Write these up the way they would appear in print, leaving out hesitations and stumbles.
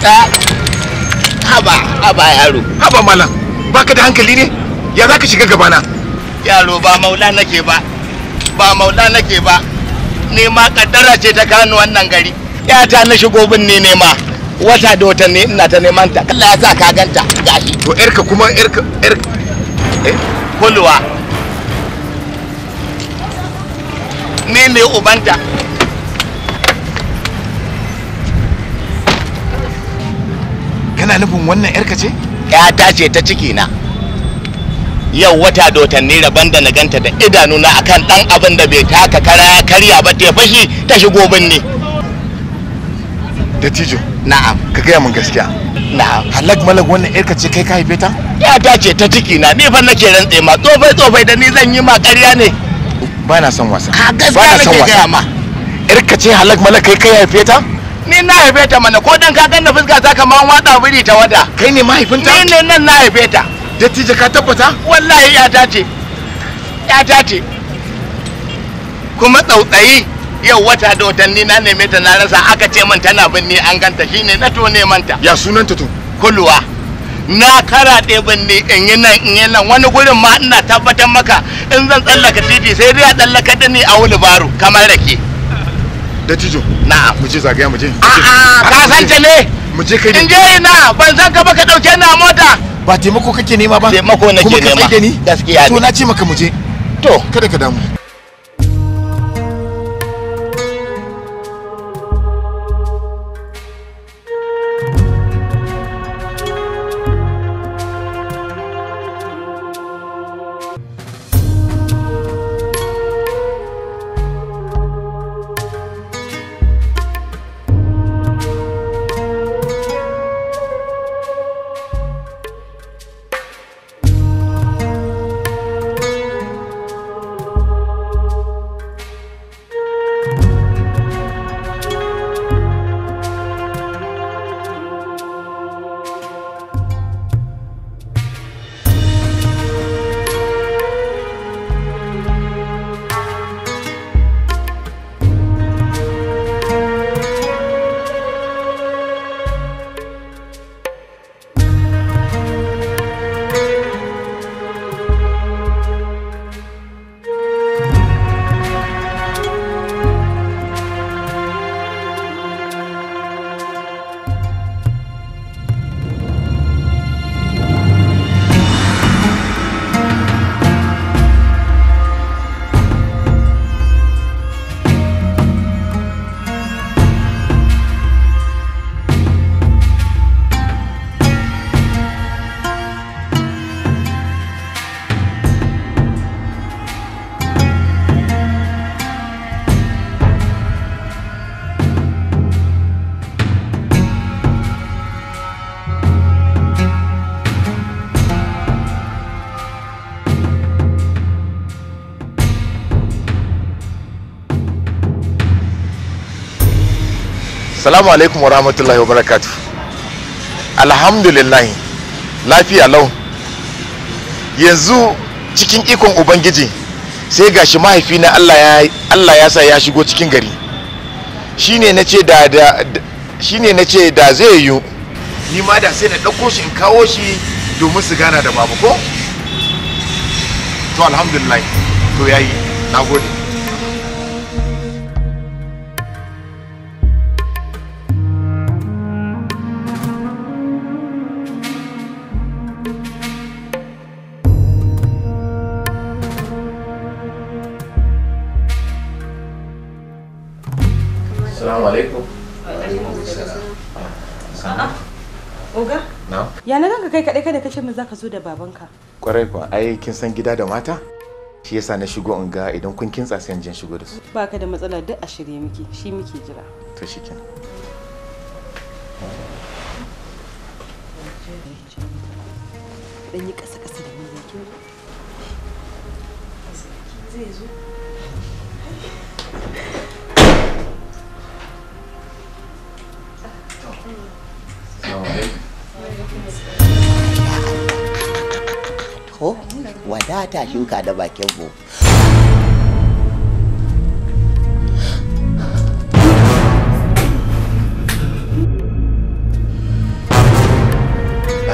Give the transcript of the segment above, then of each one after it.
haba yaro. Haba malam, baka da hankali ne? Ya zaka shiga gabana? Yaro ba maula nake ba. Ba maula nake ba. Nema kaddara ce ta kano wannan gari. Yata na shigo binne nema. Wata da watanni ina ta neman ta. Allah ya sa ka ganta. Gashi. To yarka kuma yarka kulwa. Ni ne ubanta. Kana nufin wannan yarka ce? Yata ce ta ciki na. Yau wata da watanni rabon da na ganta da idanuna akan dan abin da bai taka kara karya ba ta fashi ta shigo binne. Dattijo. Na'am. Ka gaya min gaskiya. Na'am. Halak malak wannan yarka ce kai ka haife ta? Yata ce ta ciki na. Ni fa nake rantse ma tsofai da ni zan yi ma ƙarya ne. Ba na son wasa. A gaskiya nake gaya ma. Yarka ce halak malak kai kai haife ta? Ni na haife ta mana ko dan ka ganna fuska ta kaman wada biri ta wada. Kai ne mahaifinta? Ni ne nan na haife ta. Dattijo ka tabbata? Wallahi yata ce. Yata ce. Kuma tsautsayi yau wata da watanni na neme ta na rasa aka ce min tana binne an ganta shine na to neman ta. Ya sunanta to? Kulwa. Na karaɗe binne in yi nan wani gurin ma ina tabbatar maka in zan tsallaka titi sai dai a tsallaka da ni a wulbaro kamar rake. Dattijo. Na'am. Mu je zagaya mu je. A'a ka san ta ne? Mu je kai. In je ina ban san ka ba ka dauke ni a mota. Ba taimako kake nema ba? Taimako nake nema. Kuma ka tsaye ni? Gaskiya ne. To na ce maka mu je. To kada ka damu. Assalamu alaikum wa rahmatullahi wa barakatuh. Alhamdulillah, lafiya lau. Yanzu cikin ikon Ubangiji sai gashi mahaifina Allah ya sa ya shigo cikin gari. Shine nace da zai yi. Ni ma da sai na dauko shi in kawo shi domin su gana da babu ko? To alhamdulillah. To yayi. Nagode. Oga? Na? Ya na ganka kai kaɗai kada kace min zaka zo da babanka. Kwarai kuwa, ai kin san gida da mata? Shi yasa na shigo in ga idan kun kintsa sai in je shigo da su. Baka da matsala duk a shirye miki, shi muke jira. To shikenan. Dan yi kasa-kasa da mun kin zo. Zai zo. Ko wadata shuka da bakin bu.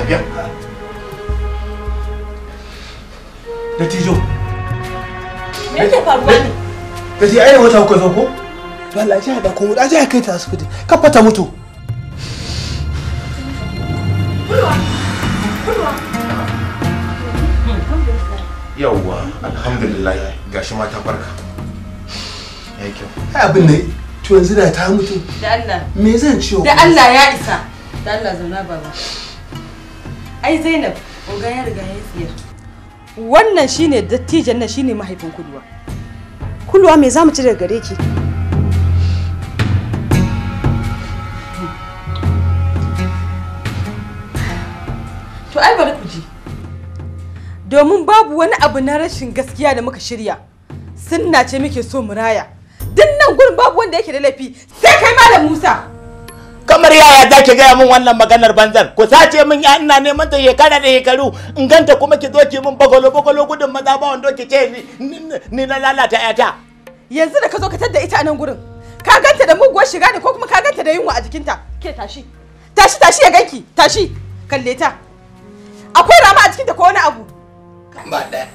Lafiya. Dattijo. Me yake faruwa ne? Kace ai wata kuka zo ko? Wallahi ji da kuma da ji kai ta asibiti. Ka fata mutu. Yawwa, alhamdulillah gashi ma ta farka. Yayi kyau. Ai abin ne to yanzu da ta mutu. Da Allah. Me zan ciwo? Da Allah ya isa. Da Allah zauna baba. Ai Zainab, oga ya riga ya tsiyar. Wannan shine dattijan nan shine mahaifin Kulwa. Kulwa me zamu ci daga gare ki? To ai bari ku ji. Domin babu wani abu na rashin gaskiya da muka shirya. Sunna ce muke so mu raya. Dinnan gurin babu wanda yake da laifi sai kai Malam Musa. Kamar yaya za ki gaya min wannan maganar banzar? Ku sace min ya ina neman ta shekara da shekaru in ganta kuma ki zo ki min bagolo gudun maza ba wando ki ce ni na lalata yata. Yanzu da ka zo ka tadda ita a nan gurin. Ka ganta da muguwar shiga ne ko kuma ka ganta da yunwa a jikinta? Ke tashi. Tashi ya ganki. Tashi. Kalle ta. Akwai rama a jikinta ko wani abu? Ba ɗaya.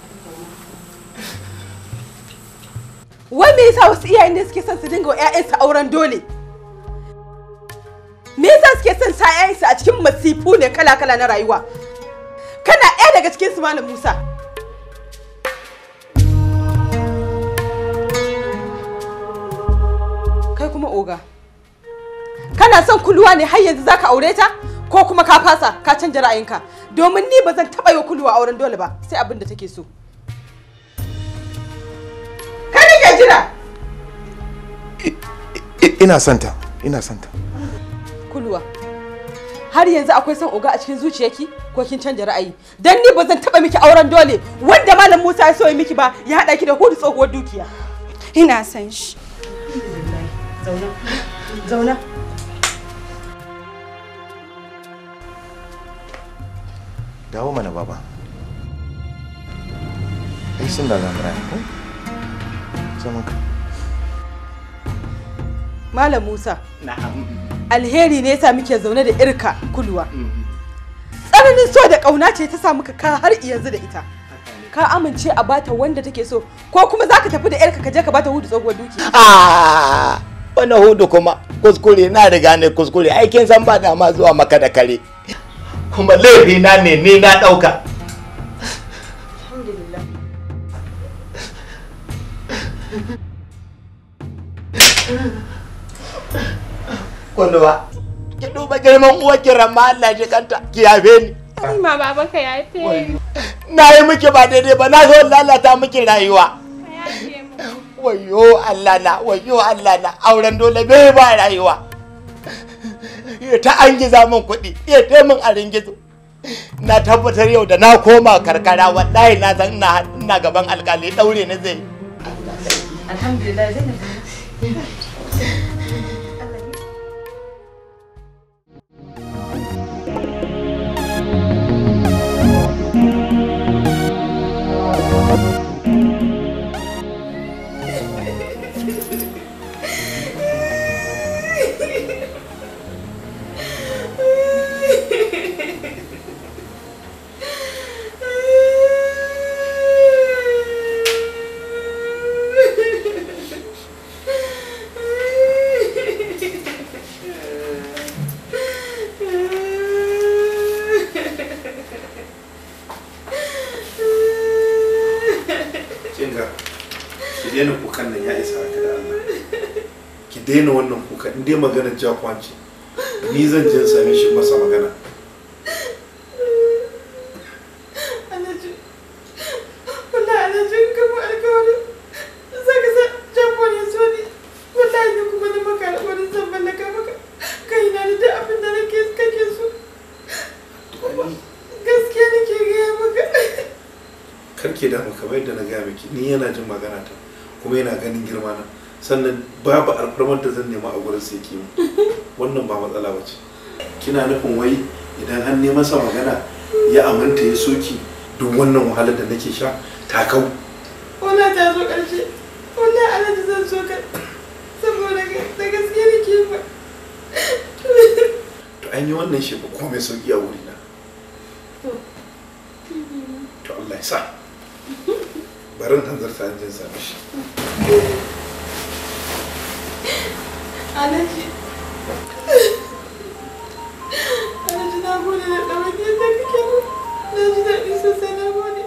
Wai me yasa wasu iyayen ne suke son su dinga wa 'ya'yansu auren dole? Me yasa suke son sa 'ya'yansu a cikin masifu ne kala-kala na rayuwa? Kana ɗaya daga cikin su Malam Musa. Kai kuma oga. Kana son Kulwa ne har yanzu zaka aure ta? Ko kuma ka fasa ka canja ra'ayinka? Domin ni ba zan taɓa yi Kulwa auren dole ba sai abin da take so. Kai ne ke jira? Ina santa. Kulwa, har yanzu akwai son oga a cikin zuciyarki ko kin canja ra'ayi? Dan ni ba zan taba miki auren dole wanda Malam Musa ya so ya miki ba ya hada ki da hudu tsohuwar dukiya. Ina san shi. Zauna. Dawo mana baba. Ai sun da zamura ko? Zaman ka. Malam Musa. Na'am. Alheri ne yasa muke zaune da irka Kulwa. Tsananin so da kauna ce ta sa muka ka har yanzu da ita. Ka amince a bata wanda take so ko kuma zaka tafi da yarka ka je ka bata hudu tsohuwar dukiya? Wani hudu kuma kuskure na riga ne kuskure aikin san ba da ma zuwa maka da kare. Kuma laifi na ne ni na dauka. Alhamdulillah. Kulwa, ki duba girman uwar ki ramma Allah ji kanta ki yafe ni. Ai ma baba ka yafe ni. Na yi miki ba daidai ba na zo lalata miki rayuwa. Ka yafe mu. Wayo Allah na auren dole bai ba rayuwa. Ya ta an giza min kuɗi, ya ta min a ringizo. Na tabbatar yau da na koma karkara wallahi na san ina gaban alkali daure ni zai. Alhamdulillah zai daina kukan nan ya isa haka da Allah. Ki daina wannan kuka in dai maganar jakwanci ni zan je same shi masa magana. Alhaji, wallahi Alhaji kuma alƙawari zaka sa jakwan ya so ni wallahi ni kuma ni maka alƙawarin zan mallaka maka kai na da duk abin da kake so. Gaskiya nake gaya maka. Karke da mu kamar yadda na gaya miki ni yana jin magana ta kuma yana ganin girma na sannan babu alfarmar da zan nema a gurin sai ki wannan ba matsala bace. Kina nufin wai idan an nema masa magana ya amanta ya soki duk wannan wahalar da nake sha ta kau. Wallahi ta zo ƙarshe. Wallahi Alhaji zan so ka saboda da gaskiya nake ba. To an yi wannan shi ba komai sauki a wurina isa barin hanzarta an jin same shi Alhaji na gode da ɗawainiyar da kake mu. Na ji daɗi sosai, na gode.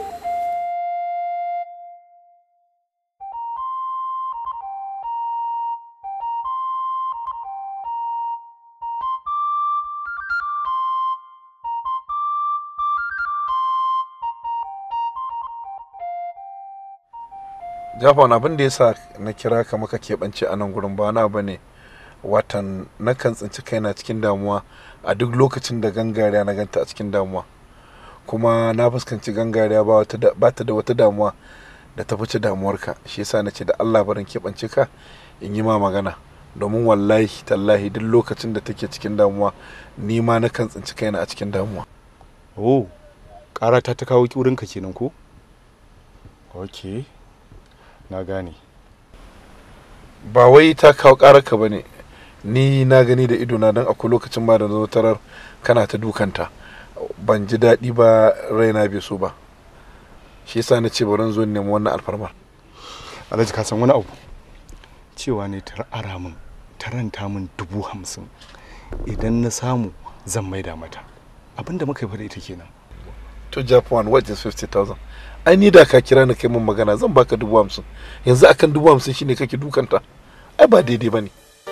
Jafon, abin da ya sa na kira ka maka keɓance a nan gurin ba na ba ne, watan nakan tsinci kaina cikin damuwa a duk lokacin da Gangariya na ganta a cikin damuwa, kuma na fuskanci Gangariya ba ta da wata damuwa da ta fice damuwarka. Shi yasa na ce da Allah barin keɓance ka in yi ma magana, domin wallahi tallahi duk lokacin da take cikin damuwa ni ma nakan tsinci kaina a cikin damuwa. Oh, ƙara ta kawo wurinka kenan ko? Okay, na gane. Ba wai ta kawo ƙararka ba ne, ni na gani da idona don akwai lokacin ba da zo tarar kana ta dukanta, ban ji daɗi ba, raina bai so ba. Shi yasa na ce bari zo nemi wannan alfarmar. Alhaji ka san wani abu, cewa ne ta ara min, ta ranta min 50,000 idan na samu zan maida mata. Abinda muka yi fa da ita kenan. To Japan, what is 50,000? Ai ni da ka kira ni kai min magana zan baka 50,000. Yanzu akan 50,000 shine kake dukanta. Ai ba daidai bane.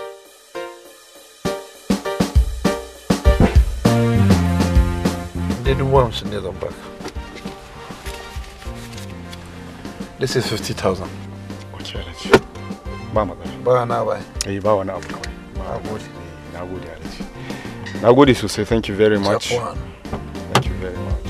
Dai 50,000 ne zan baka. This is 50,000. Okay, Alhaji. Ba matsala. Ba na ba. Ba wani abu kawai. Na gode Alhaji. Na gode sosai, thank you very much. Japan. Thank you very much.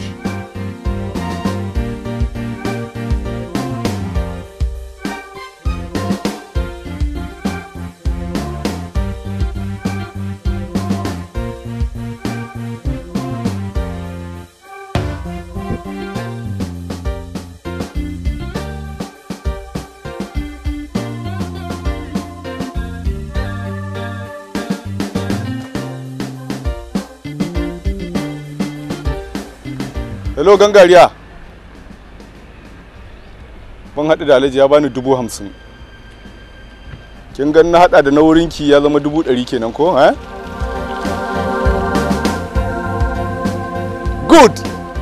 Hello Gangariya. Ban haɗu da Alhaji ya bani 50,000. Kin ga na haɗa da na wurinki ya zama 100,000 kenan ko? Eh? Good.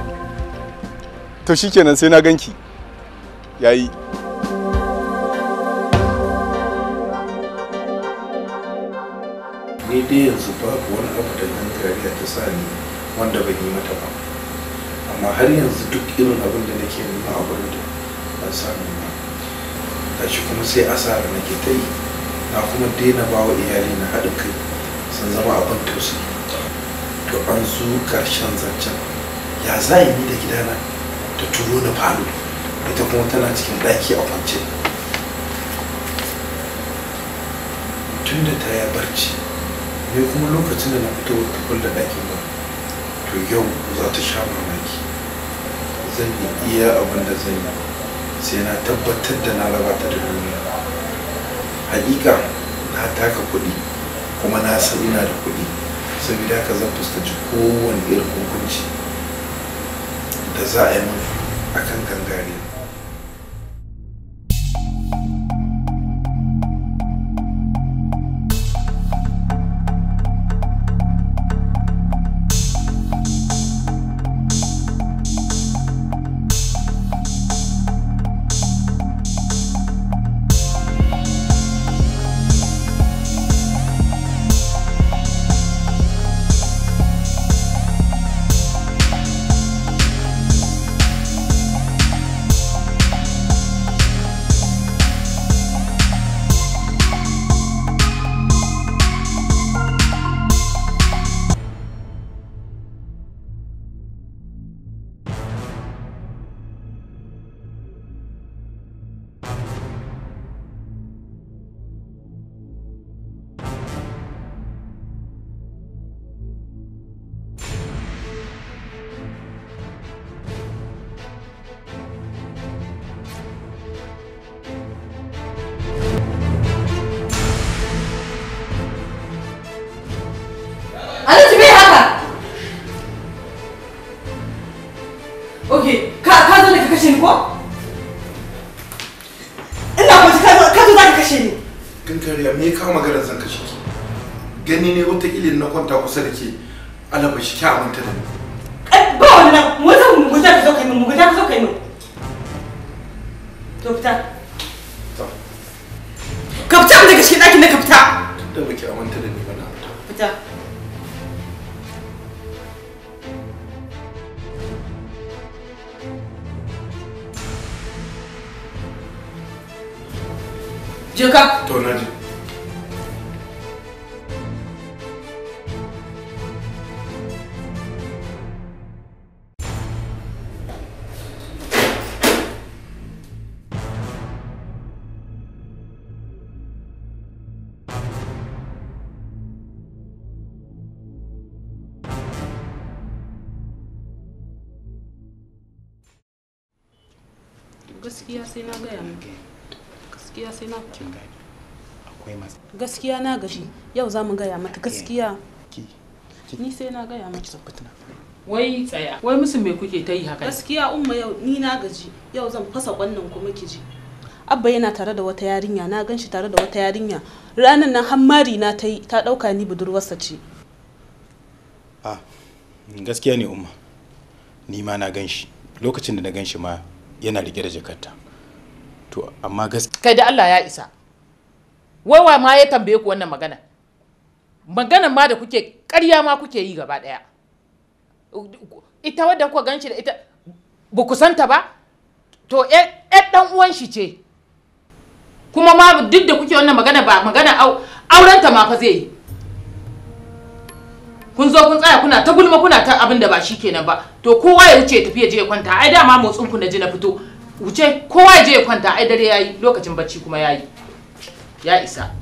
To shikenan sai na ganki. Yayi. Ni dai yanzu babu wani abu da Gangariya ta sa ni wanda ban yi mata ba. Amma har yanzu duk irin abin da nake nema a wurin da ban samu ba. Gashi kuma sai asara nake ta yi, na kuma daina ba wa iyali na haɗin kai sun zama abin tausayi. To an zo ƙarshen zancen ya za ni da gidana ta turo na falo, ita kuma tana cikin ɗaki a kwance. Tun da ta ya barci, ne kuma lokacin da na fito ta kulle ɗakin ba, to yau za ta sha mamaki. Zan yi iya abin da zan yi sai na tabbatar da na raba ta da duniya. Hakika na taka kuɗi kuma na san ina da kuɗi, saboda haka zan fuskanci kowane irin hukunci da za a yi min akan Gangariya. Allah ku ka zo za ka kashe ni. Gangariya me ka magana zan kashe ki? Gani ne wata ilin na kwanta kusa da ke alaba shi kya manta da ni. Ba wannan mu zan mu guda ka zo kai mu guda ka zo kai mu. To fita. Ka fita daga cikin ɗakin na ka fita. Da baki amanta da ni ba na fita. Fita. Je ka. To na ji. Gaskiya sai na gaya miki. Gaskiya sai na akwai masu. Gaskiya na gashi. Yau za mu gaya mata gaskiya. Ni sai na gaya mata. Wai tsaya. Wai musu me kuke ta yi haka? Gaskiya umma yau ni na gaji. Yau zan fasa kwannan kuma ki ji. Abba yana tare da wata yarinya, na ganshi tare da wata yarinya. Ranan nan hammari na ta yi, ta dauka ni budurwarsa ce. Gaskiya ne umma. Ni ma na ganshi. Lokacin da na ganshi ma yana rike da jakarta. To amma gaskiya kai da Allah ya isa. Wai wa ma ya tambaye ku wannan magana? Maganan ma da kuke ƙarya ma kuke yi gaba daya. Ita wadda kuka ganshi da ita ba ku santa ba? To dan uwan shi ce. Kuma ma duk da kuke wannan magana ba magana aurenta ma fa zai yi. Kun zo kun tsaya kuna ta gulma kuna ta abin da ba shi kenan ba. To kowa ya wuce tafi ya je ya kwanta. Ai dama motsin ku na ji na fito. Wuce kowa ya je ya kwanta. Ai dare yayi, lokacin bacci kuma yayi. Ya isa.